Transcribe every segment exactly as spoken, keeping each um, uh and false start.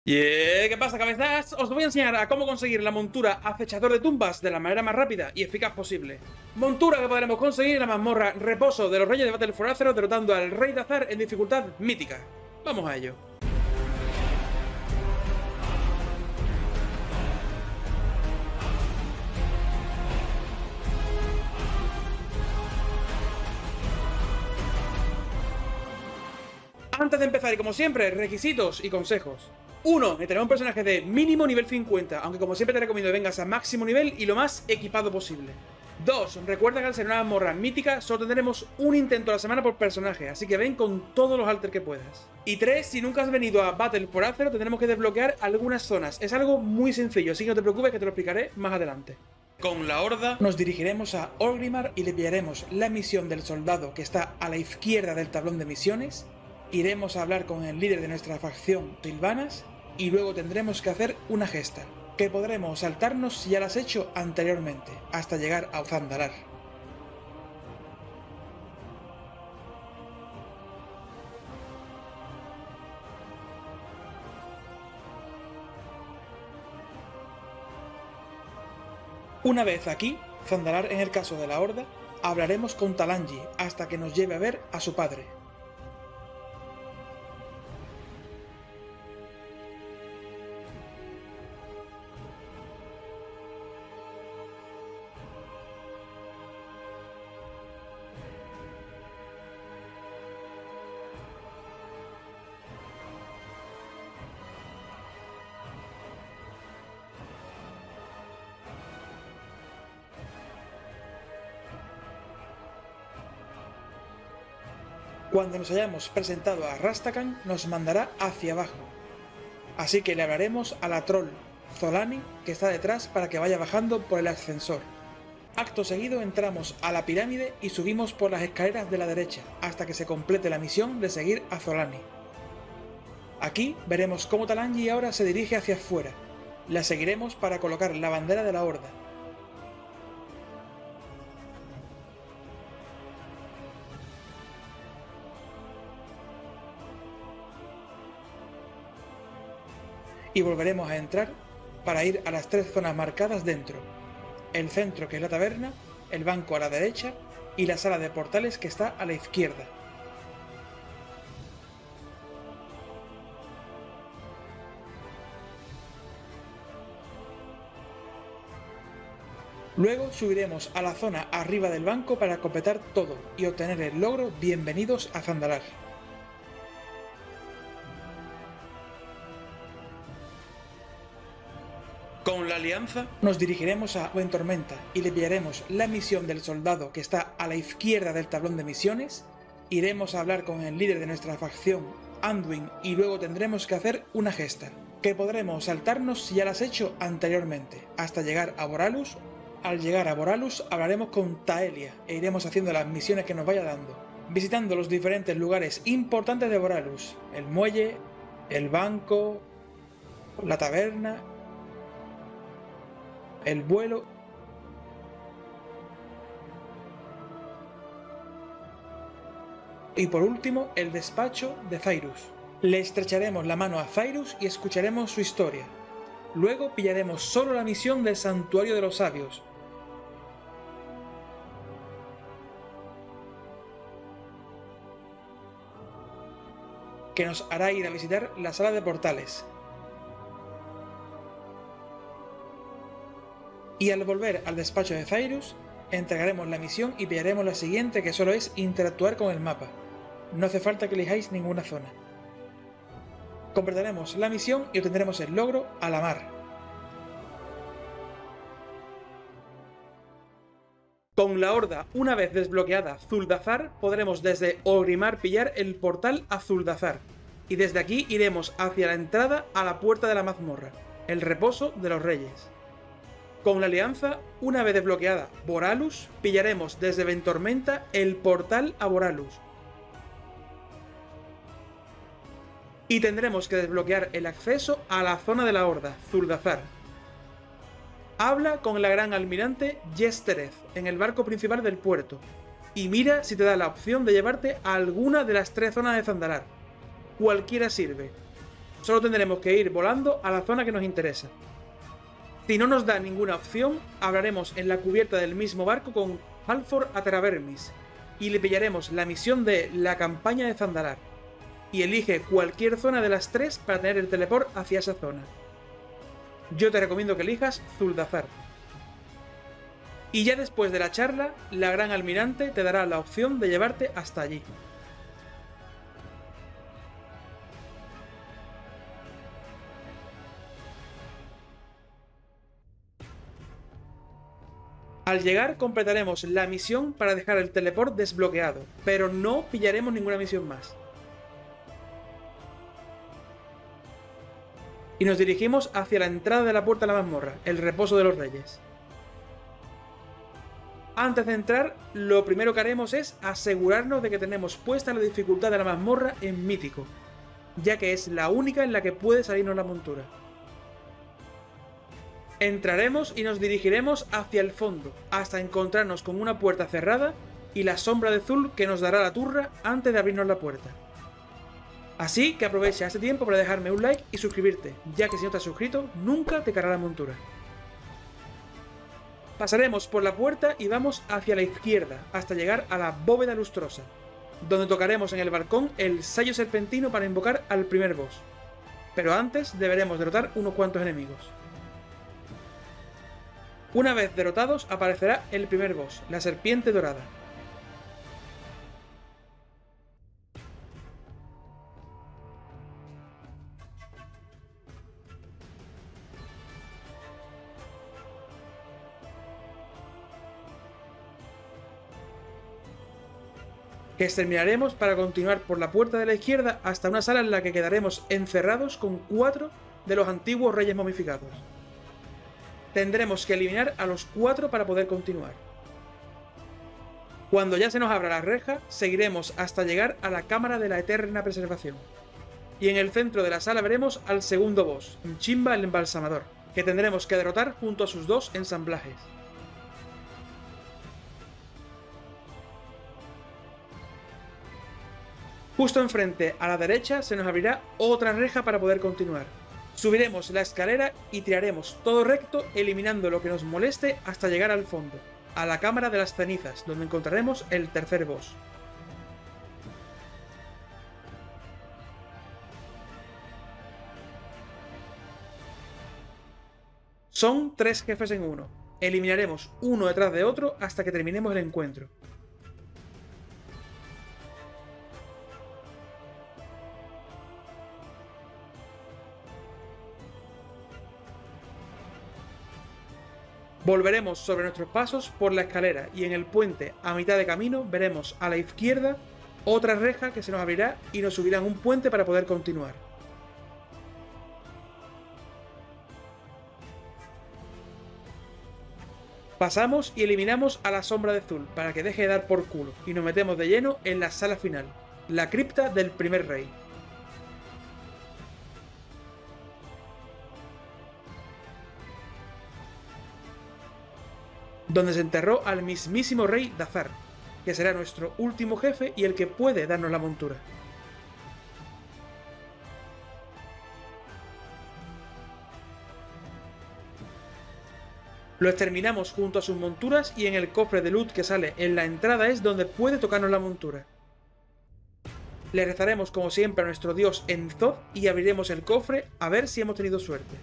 Y yeah, ¿qué pasa, cabezas? Os voy a enseñar a cómo conseguir la montura acechador de tumbas de la manera más rápida y eficaz posible. Montura que podremos conseguir en la mazmorra Reposo de los Reyes de Battle for Azeroth derrotando al Rey de Azar en dificultad mítica. Vamos a ello. Antes de empezar, y como siempre, requisitos y consejos. uno. Necesitaremos un personaje de mínimo nivel cincuenta, aunque como siempre te recomiendo que vengas a máximo nivel y lo más equipado posible. dos. Recuerda que al ser una mazmorra mítica solo tendremos un intento a la semana por personaje, así que ven con todos los alters que puedas. Y tres. Si nunca has venido a Battle for Azeroth tendremos que desbloquear algunas zonas. Es algo muy sencillo, así que no te preocupes que te lo explicaré más adelante. Con la Horda nos dirigiremos a Orgrimmar y le pillaremos la misión del soldado que está a la izquierda del tablón de misiones. Iremos a hablar con el líder de nuestra facción, Sylvanas, y luego tendremos que hacer una gesta, que podremos saltarnos si ya la has hecho anteriormente, hasta llegar a Zandalar. Una vez aquí, Zandalar en el caso de la Horda, hablaremos con Talanji hasta que nos lleve a ver a su padre. Cuando nos hayamos presentado a Rastakhan, nos mandará hacia abajo. Así que le hablaremos a la troll Zolani, que está detrás, para que vaya bajando por el ascensor. Acto seguido entramos a la pirámide y subimos por las escaleras de la derecha, hasta que se complete la misión de seguir a Zolani. Aquí veremos cómo Talanji ahora se dirige hacia afuera. La seguiremos para colocar la bandera de la Horda. Y volveremos a entrar para ir a las tres zonas marcadas dentro: el centro, que es la taberna, el banco a la derecha y la sala de portales, que está a la izquierda. Luego subiremos a la zona arriba del banco para completar todo y obtener el logro Bienvenidos a Zandalar. Con la alianza nos dirigiremos a Ventormenta y le pillaremos la misión del soldado que está a la izquierda del tablón de misiones. Iremos a hablar con el líder de nuestra facción, Anduin, y luego tendremos que hacer una gesta, que podremos saltarnos si ya la has hecho anteriormente, hasta llegar a Boralus. Al llegar a Boralus hablaremos con Taelia e iremos haciendo las misiones que nos vaya dando, visitando los diferentes lugares importantes de Boralus: el muelle, el banco, la taberna, el vuelo y por último el despacho de Cyrus. Le estrecharemos la mano a Cyrus y escucharemos su historia. Luego pillaremos solo la misión del Santuario de los Sabios, que nos hará ir a visitar la sala de portales. Y al volver al despacho de Cyrus, entregaremos la misión y pillaremos la siguiente, que solo es interactuar con el mapa. No hace falta que elijáis ninguna zona. Completaremos la misión y obtendremos el logro a la mar. Con la Horda, una vez desbloqueada Zuldazar, podremos desde Orgrimmar pillar el portal a Zuldazar. Y desde aquí iremos hacia la entrada a la puerta de la mazmorra, el Reposo de los Reyes. Con la alianza, una vez desbloqueada Boralus, pillaremos desde Ventormenta el portal a Boralus. Y tendremos que desbloquear el acceso a la zona de la Horda, Zuldazar. Habla con la gran almirante Yestereth en el barco principal del puerto, y mira si te da la opción de llevarte a alguna de las tres zonas de Zandalar. Cualquiera sirve. solo tendremos que ir volando a la zona que nos interesa. Si no nos da ninguna opción, hablaremos en la cubierta del mismo barco con Halford Ateravermis y le pillaremos la misión de la campaña de Zandalar. Y elige cualquier zona de las tres para tener el teleport hacia esa zona. Yo te recomiendo que elijas Zuldazar. Y ya después de la charla, la Gran Almirante te dará la opción de llevarte hasta allí. Al llegar completaremos la misión para dejar el teleport desbloqueado, pero no pillaremos ninguna misión más. Y nos dirigimos hacia la entrada de la puerta de la mazmorra, el reposo de los reyes. Antes de entrar, lo primero que haremos es asegurarnos de que tenemos puesta la dificultad de la mazmorra en mítico, ya que es la única en la que puede salirnos la montura. Entraremos y nos dirigiremos hacia el fondo, hasta encontrarnos con una puerta cerrada y la sombra de Zul que nos dará la turra antes de abrirnos la puerta. Así que aprovecha este tiempo para dejarme un like y suscribirte, ya que si no te has suscrito, nunca te caerá la montura. Pasaremos por la puerta y vamos hacia la izquierda, hasta llegar a la bóveda lustrosa, donde tocaremos en el balcón el sayo serpentino para invocar al primer boss. Pero antes deberemos derrotar unos cuantos enemigos. Una vez derrotados aparecerá el primer boss, la serpiente dorada. Que exterminaremos para continuar por la puerta de la izquierda hasta una sala en la que quedaremos encerrados con cuatro de los antiguos reyes momificados. Tendremos que eliminar a los cuatro para poder continuar. Cuando ya se nos abra la reja, seguiremos hasta llegar a la cámara de la eterna preservación. Y en el centro de la sala veremos al segundo boss, Mchimba el embalsamador, que tendremos que derrotar junto a sus dos ensamblajes. Justo enfrente, a la derecha, se nos abrirá otra reja para poder continuar. Subiremos la escalera y tiraremos todo recto, eliminando lo que nos moleste hasta llegar al fondo, a la cámara de las cenizas, donde encontraremos el tercer boss. Son tres jefes en uno. Eliminaremos uno detrás de otro hasta que terminemos el encuentro. Volveremos sobre nuestros pasos por la escalera y en el puente, a mitad de camino, veremos a la izquierda otra reja que se nos abrirá y nos subirán un puente para poder continuar. Pasamos y eliminamos a la sombra de Zul para que deje de dar por culo y nos metemos de lleno en la sala final, la cripta del primer rey. Donde se enterró al mismísimo rey Dazar, que será nuestro último jefe y el que puede darnos la montura. Lo exterminamos junto a sus monturas y en el cofre de loot que sale en la entrada es donde puede tocarnos la montura. Le rezaremos como siempre a nuestro dios Enzoth y abriremos el cofre a ver si hemos tenido suerte.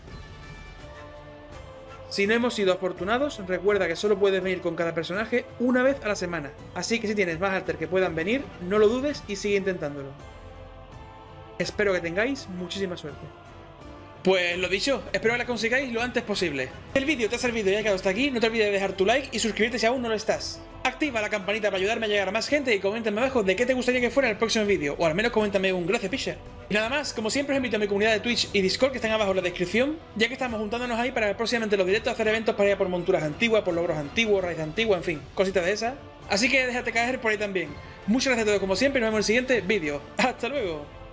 Si no hemos sido afortunados, recuerda que solo puedes venir con cada personaje una vez a la semana, así que si tienes más alter que puedan venir, no lo dudes y sigue intentándolo. Espero que tengáis muchísima suerte. Pues lo dicho, espero que la consigáis lo antes posible. Si el vídeo te ha servido y ha llegado hasta aquí, no te olvides de dejar tu like y suscribirte si aún no lo estás. Activa la campanita para ayudarme a llegar a más gente y coméntame abajo de qué te gustaría que fuera el próximo vídeo, o al menos coméntame un gracias picha. Y nada más, como siempre os invito a mi comunidad de Twitch y Discord que están abajo en la descripción, ya que estamos juntándonos ahí para próximamente los directos hacer eventos para ir a por monturas antiguas, por logros antiguos, raíz antigua, en fin, cositas de esas. Así que déjate caer por ahí también. Muchas gracias a todos como siempre y nos vemos en el siguiente vídeo. ¡Hasta luego!